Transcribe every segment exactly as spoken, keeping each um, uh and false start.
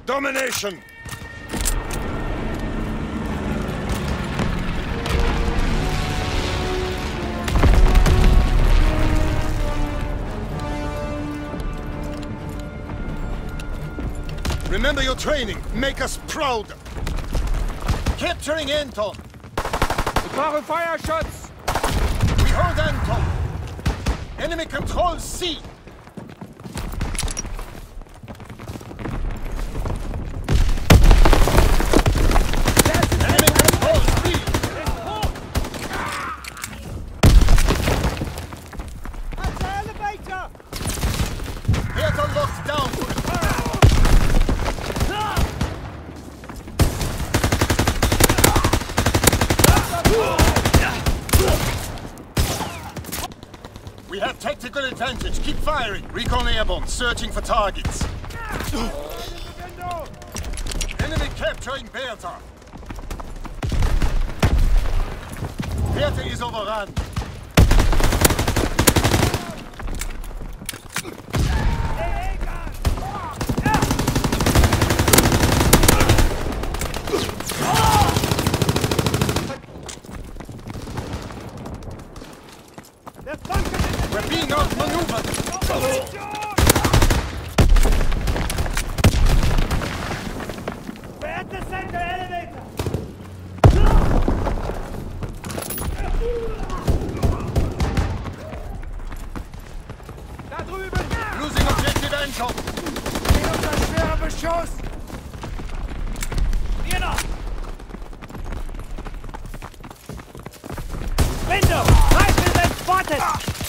Domination! Remember your training. Make us proud. Capturing Anton. Klare Feuerschutz! We hold Anton. Enemy controls C. Enemy controls B. That's the elevator! Bertha locked down. We have tactical advantage. Keep firing. Recon airborne, searching for targets. Enemy capturing Bertha. Bertha is overrun. We're being outmaneuvered! We're at the center elevator! Da drüben! Losing objective Anton! Steht unter schwerer Beschuss! Hier noch! Window! Rifle been spotted!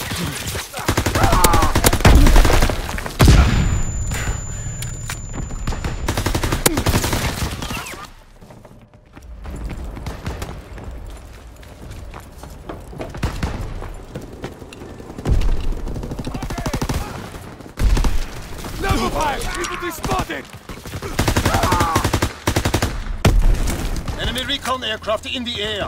Level five! People spotted! Enemy recon aircraft in the air!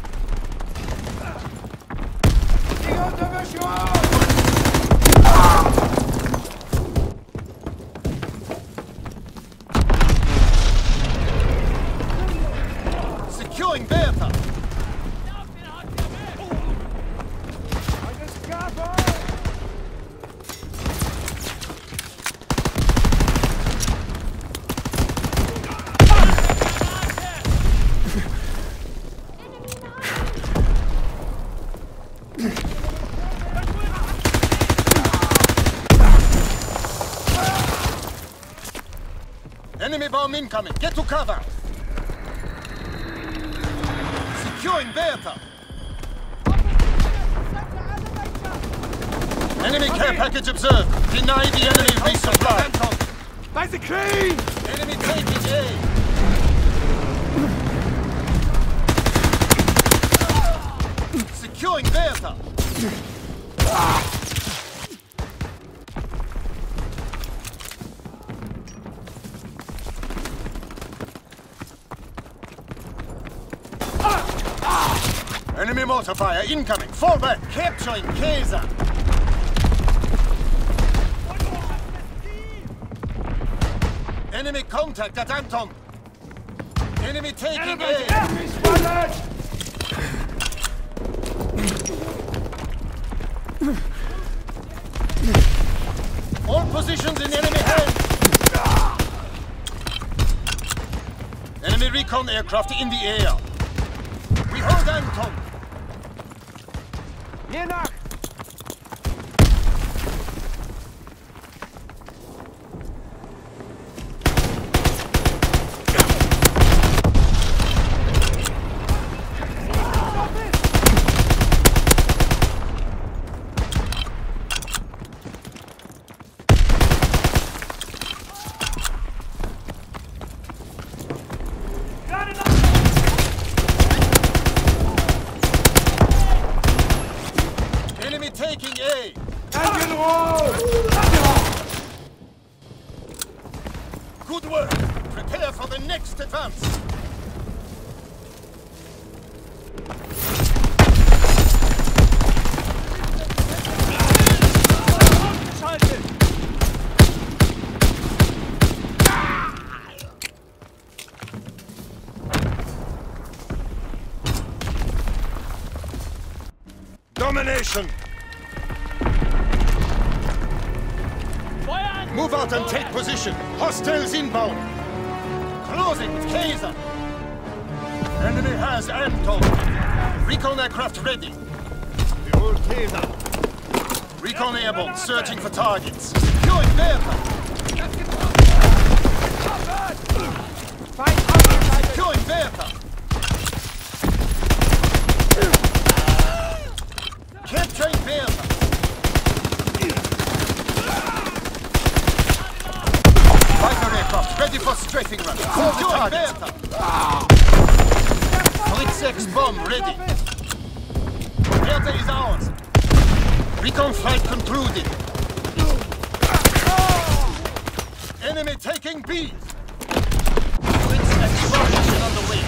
Securing Bertha! Enemy bomb incoming! Get to cover! Securing Bertha! Enemy care package observed! Deny the enemy resupply! Nice and clean! Enemy taking A! Securing Bertha! Enemy mortar fire incoming! Fall back! Capturing Kaiser! Enemy contact at Anton! Enemy taking A! Enemy spotted! All positions in enemy hands! Enemy recon aircraft in the air! We hold Anton! Hier nach! Enemy taking A! Engine roll! Good work! Prepare for the next advance! location. Move out and take position. Hostiles inbound. Closing with Kaiser. Enemy has Anton. Recon aircraft ready. Behold Kaiser. Recon airborne, searching for targets. Securing Bertha. Securing Bertha. Capturing Bertha. Fighter aircraft ready for strafing run. Securing Bertha. Blitzex bomb ready. Bertha is ours. Recon flight concluded. Enemy taking B. Blitz explosion on the way.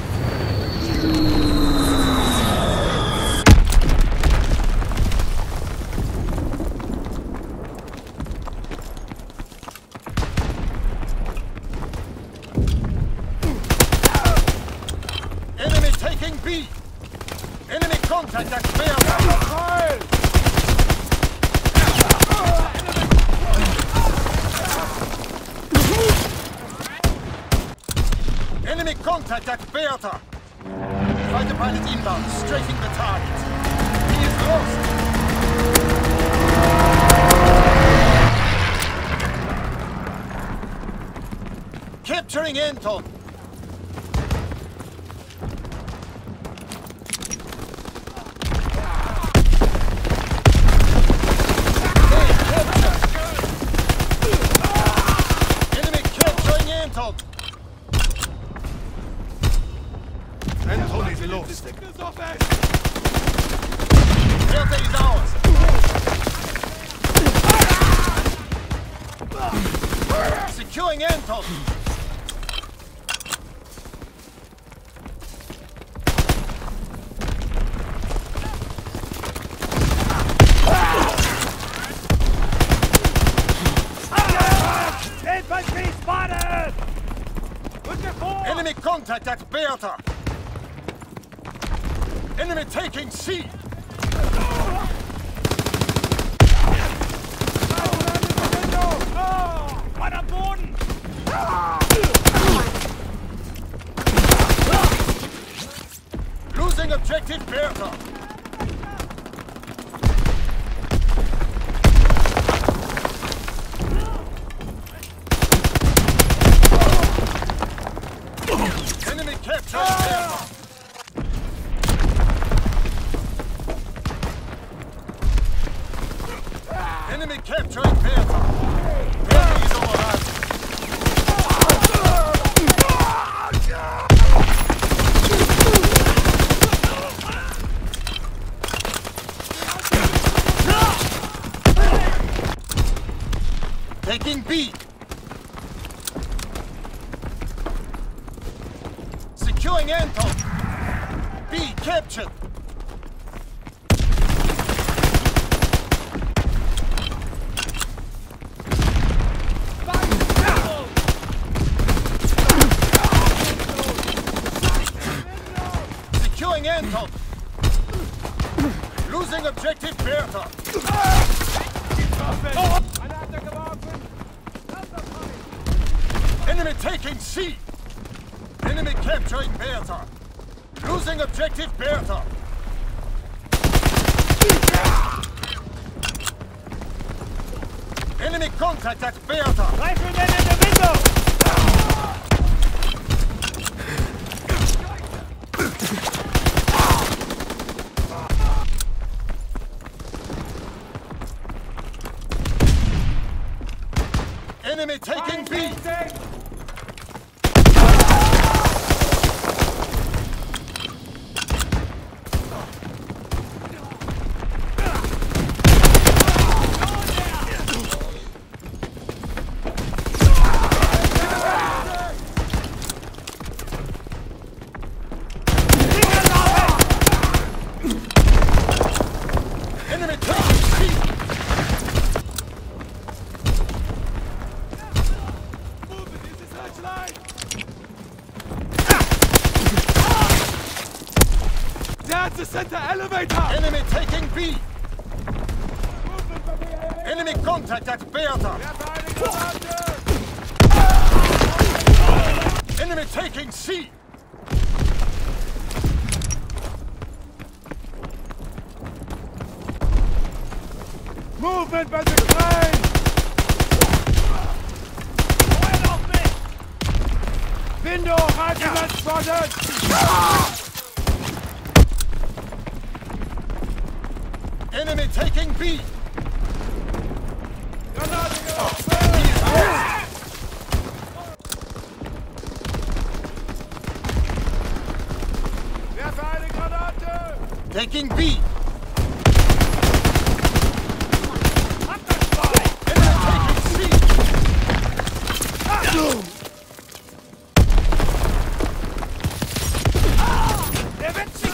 Enemy taking B. Enemy contact at Bertha. Enemy contact at Bertha! Fighter pilot inbound, strafing the target. He is lost! Capturing Anton! Enemy capturing Anton! Anton is lost. Bertha is ours. Securing Anton. Infantry spotted! Enemy contact at Bertha. Enemy taking C! Mann am Boden! Losing objective Bertha. Enemy capturing Bertha. Enemy capturing Bertha. Bertha is overrun. Taking B. Securing Anton. B captured. Securing Anton. Losing objective Bertha. Enemy taking C. Enemy capturing Bertha. Losing objective Bertha. Enemy contact at Bertha. Riflemen in the window! Enemy taking B. Enemy taking C. That's the center elevator! Enemy taking B. Enemy contact at Bertha! Enemy taking C! Movement by the train! Feuer auf mich! Window, Regiment spotted! Enemy taking B! Granate geworfen! Werfe eine Granate! Taking B! Hab das Schwein! Enemy taking C! Der wird sich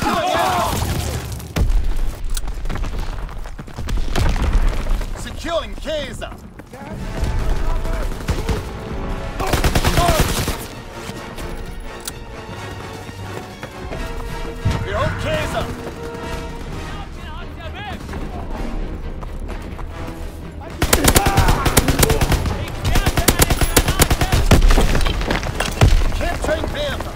Securing Kaiser! We hold Kaiser! Capturing Bertha!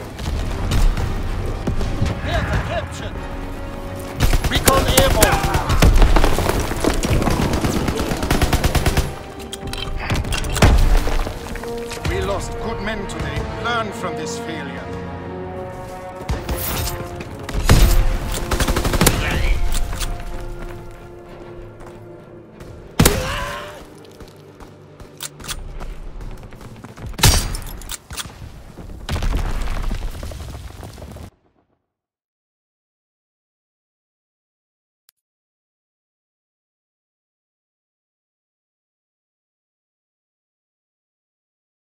Bertha captured! Recon airborne! We lost good men today. Learn from this failure.